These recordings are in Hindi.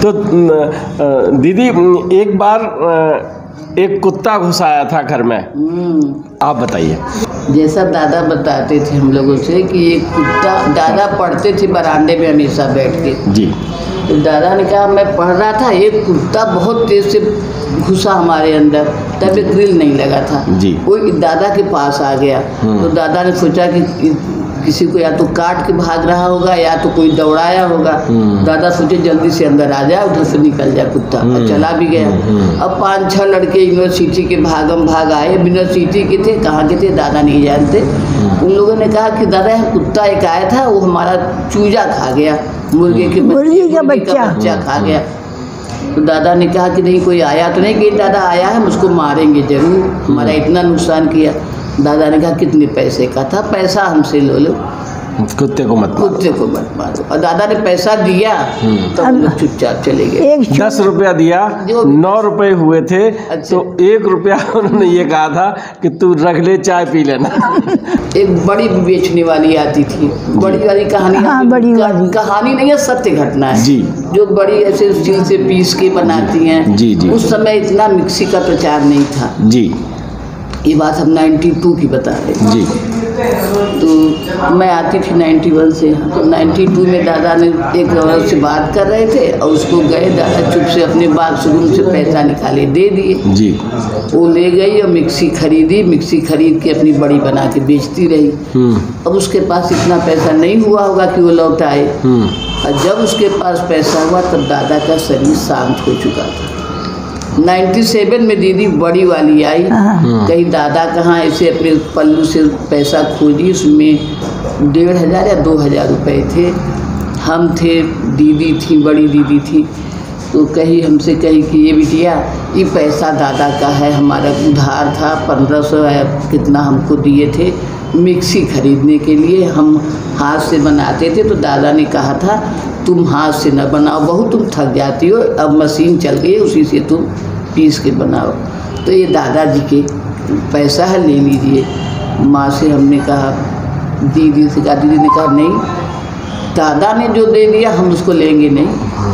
तो दीदी एक बार एक कुत्ता घुस आया था घर में, आप बताइए। जैसा दादा बताते थे हम लोगों से कि एक कुत्ता, दादा पढ़ते थे बरामदे में हमेशा बैठ के जी। तो दादा ने कहा मैं पढ़ रहा था, एक कुत्ता बहुत तेज से घुसा हमारे अंदर, तब ग्रिल नहीं लगा था जी। वो दादा के पास आ गया। तो दादा ने सोचा कि किसी को या तो काट के भाग रहा होगा या तो कोई दौड़ाया होगा। दादा सोचे जल्दी से अंदर आ जाए, उधर से निकल जाए कुत्ता, और चला भी गया। अब 5-6 लड़के यूनिवर्सिटी के भागम भाग आए, यूनिवर्सिटी के थे, कहाँ के थे दादा नहीं जानते। उन लोगों ने कहा कि दादा यहाँ कुत्ता एक आया था, वो हमारा चूजा खा गया, मुर्गी का बच्चा खा गया। तो दादा ने कहा कि नहीं कोई आया तो नहीं, कि दादा आया है, मुझको मारेंगे जरूर, हमारा इतना नुकसान किया। दादा ने कहा कितने पैसे का था, पैसा हमसे लो लो, कुत्ते को मत मारो। और दादा ने पैसा दिया तो हम लोग चुपचाप चले गए। 10 रुपया दिया, 9 रुपए हुए थे। तो 1 रुपया उन्होंने ये कहा था कि तू रख ले, चाय पी लेना। एक बड़ी बेचने वाली आती थी, बड़ी वाली कहानी। हाँ, बड़ी वाली कहानी नहीं है, सत्य घटना है जी। जो बड़ी ऐसे स्टील से पीस के बनाती हैं जी जी। उस समय इतना मिक्सी का प्रचार नहीं था जी। ये बात हम 92 की बता रहे हैं जी। तो मैं आती थी 91 से। तो 92 में दादा ने एक औरत से बात कर रहे थे और उसको गए, दादा चुप से अपने बाथरूम से पैसा निकाले दे दिए जी। वो ले गई और मिक्सी खरीदी, मिक्सी खरीद के अपनी बड़ी बना के बेचती रही। अब उसके पास इतना पैसा नहीं हुआ होगा कि वो लौट आए। और जब उसके पास पैसा हुआ तब दादा का शरीर शांत हो चुका था। 97 में दीदी बड़ी वाली आई, कहीं दादा कहाँ ऐसे अपने पल्लू से पैसा खोजी, उसमें 1500 या 2000 रुपये थे। हम थे, दीदी थी, बड़ी दीदी थी, तो कही हमसे कही कि ये बिटिया ये पैसा दादा का है, हमारा उधार था 1500 या कितना हमको दिए थे मिक्सी खरीदने के लिए, हम हाथ से बनाते थे। तो दादा ने कहा था तुम हाथ से न बनाओ बहू, तुम थक जाती हो, अब मशीन चल गई है उसी से तुम पीस के बनाओ। तो ये दादाजी के पैसा है, ले लीजिए। माँ से हमने कहा, दीदी से कहा, दीदी ने कहा नहीं, दादा ने जो दे दिया हम उसको लेंगे नहीं।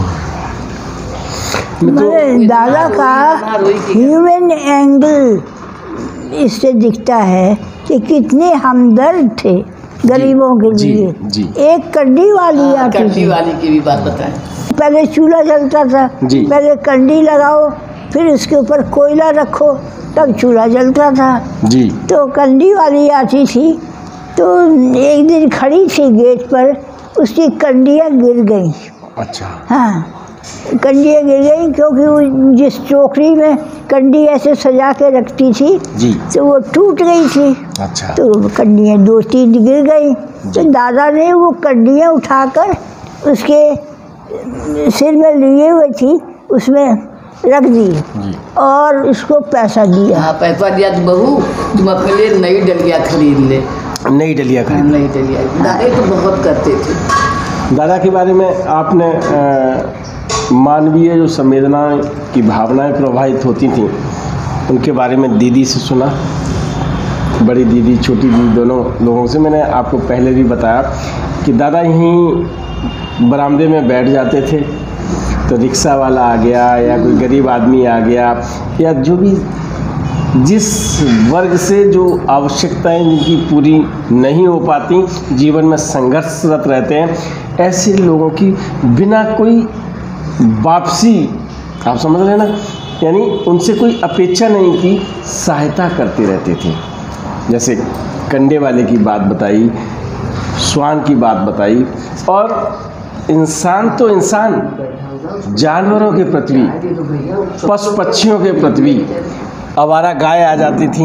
दादा का ह्यूमन एंगल इससे दिखता है कि कितने हमदर्द थे गरीबों के लिए। जी। एक कंडी वाली आती थी, कंडी वाली की भी बात बताएं। पहले चूल्हा जलता था, पहले कंडी लगाओ, फिर उसके ऊपर कोयला रखो, तब चूल्हा जलता था जी। तो कंडी वाली आती थी, तो एक दिन खड़ी थी गेट पर, उसकी कंडियाँ गिर गई। अच्छा। हाँ, कंडियाँ गिर गई क्योंकि वो जिस टोकरी में कंडी ऐसे सजा के रखती थी जी, तो वो टूट गई थी। अच्छा। तो कंडियाँ 2-3 गिर गई। तो दादा ने वो कंडियाँ उठाकर उसके सिर में लिए हुए थी, उसमें रख दी और उसको पैसा दिया। हाँ, पैसा दिया तो बहू तुम अपने लिए नई डलिया खरीद ले। नई डलिया खरीद। नई डलिया दादा तो बहुत करते थे। दादा के बारे में आपने मानवीय जो संवेदनाएं की भावनाएं प्रवाहित होती थीं, उनके बारे में दीदी से सुना, बड़ी दीदी छोटी दीदी दोनों लोगों से। मैंने आपको पहले भी बताया कि दादा यहीं बरामदे में बैठ जाते थे, तो रिक्शा वाला आ गया या कोई गरीब आदमी आ गया या जो भी जिस वर्ग से जो आवश्यकताएं जिनकी पूरी नहीं हो पाती, जीवन में संघर्षरत रहते हैं, ऐसे लोगों की बिना कोई वापसी, आप समझ रहे हैं ना, यानी उनसे कोई अपेक्षा नहीं की सहायता करते रहते थे। जैसे कंडे वाले की बात बताई, स्वान की बात बताई, और इंसान तो इंसान, जानवरों के प्रति भी, पशु पक्षियों के प्रति भी, आवारा गाय आ जाती थी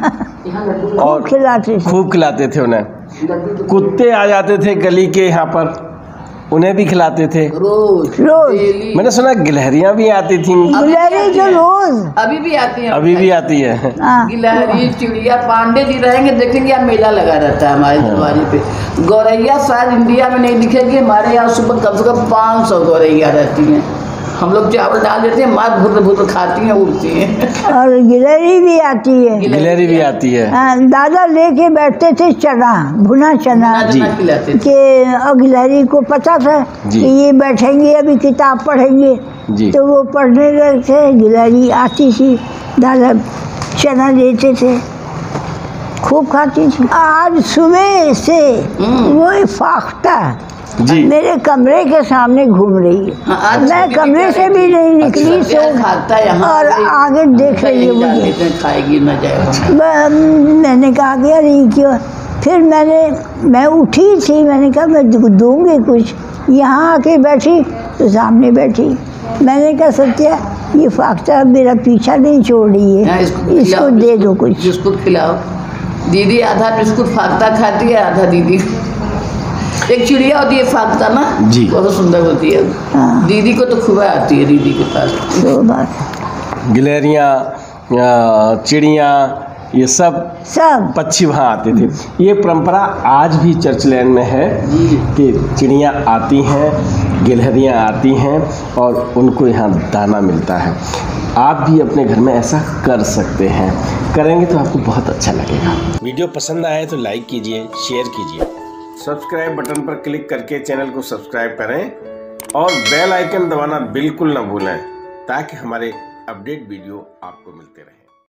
और खूब खिलाते थे उन्हें, कुत्ते आ जाते थे गली के यहाँ पर, उन्हें भी खिलाते थे रोज। मैंने सुना गिलहरियाँ भी आती थी। गिलहरी तो रोज अभी भी आती है, अभी भी आती है। गिलहरी, चिड़िया, पांडे जी रहेंगे देखेंगे, यहाँ मेला लगा रहता है हमारे दरवाजे पे। गौरैया शायद इंडिया में नहीं दिखेगी, हमारे यहाँ सुबह कम से कम 500 गौरैया रहती हैं। हम लोग चावल डाल देते हैं, माँ भुर खाती हैं, उड़ती हैं। और गिलहरी भी आती है। गिलहरी भी आती है। दादा लेके बैठते थे चना, भुना चना खिलाते थे। और गिलहरी को पता था कि ये बैठेंगे अभी किताब पढ़ेंगे, जी। तो वो पढ़ने लगते, गिलहरी आती थी, दादा चना देते थे, खूब खाती थी। आज सुबह से वो फाख्ता जी मेरे कमरे के सामने घूम रही है। मैं कमरे से भी नहीं निकली, और आगे देख रही है मुझे, खाएगी ना जाए। मैंने कहा कि अरे क्यों, फिर मैं उठी थी, मैंने कहा मैं दूंगी कुछ, यहाँ आके बैठी तो सामने बैठी, मैंने कहा सत्या ये फाख्ता मेरा पीछा नहीं छोड़ रही है, इसको दे दो कुछ, बिस्कुट खिलाओ। दीदी आधा बिस्कुट फाख्ता खाती है, आधा दीदी। एक चिड़िया होती है फाख्ता ना जी, बहुत सुंदर होती है। हाँ। दीदी को तो खुबा आती है, दीदी के पास। तो बात गिलहरियाँ, चिड़िया, ये सब पक्षी वहाँ आते थे। ये परंपरा आज भी चर्चलैंड में है कि चिड़ियाँ आती हैं, गिलहरियाँ आती हैं और उनको यहाँ दाना मिलता है। आप भी अपने घर में ऐसा कर सकते हैं, करेंगे तो आपको बहुत अच्छा लगेगा। वीडियो पसंद आए तो लाइक कीजिए, शेयर कीजिए, सब्सक्राइब बटन पर क्लिक करके चैनल को सब्सक्राइब करें और बेल आइकन दबाना बिल्कुल ना भूलें, ताकि हमारे अपडेट वीडियो आपको मिलते रहें।